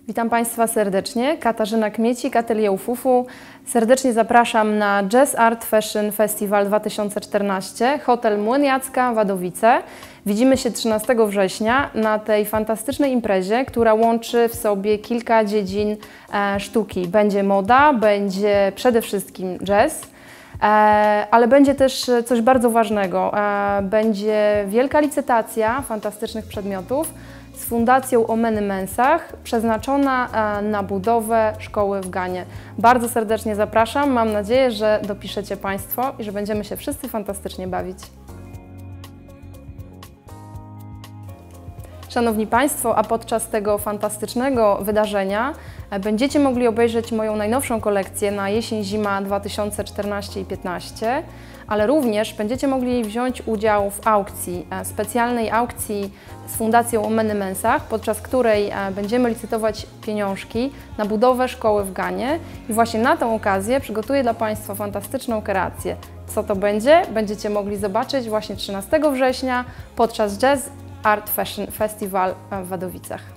Witam Państwa serdecznie. Katarzyna Kmiecik, Atelier Ufufu. Serdecznie zapraszam na Jazz Art Fashion Festival 2014, hotel Młyn Jacka, Wadowice. Widzimy się 13 września na tej fantastycznej imprezie, która łączy w sobie kilka dziedzin sztuki. Będzie moda, będzie przede wszystkim jazz, ale będzie też coś bardzo ważnego. Będzie wielka licytacja fantastycznych przedmiotów z Fundacją o Menymensach, przeznaczona na budowę szkoły w Ganie. Bardzo serdecznie zapraszam. Mam nadzieję, że dopiszecie Państwo i że będziemy się wszyscy fantastycznie bawić. Szanowni Państwo, a podczas tego fantastycznego wydarzenia będziecie mogli obejrzeć moją najnowszą kolekcję na jesień-zima 2014 i 2015, ale również będziecie mogli wziąć udział w aukcji, specjalnej aukcji z Fundacją o Menymensach, podczas której będziemy licytować pieniążki na budowę szkoły w Ganie. I właśnie na tę okazję przygotuję dla Państwa fantastyczną kreację. Co to będzie? Będziecie mogli zobaczyć właśnie 13 września podczas Jazz Art Fashion Festival w Wadowicach.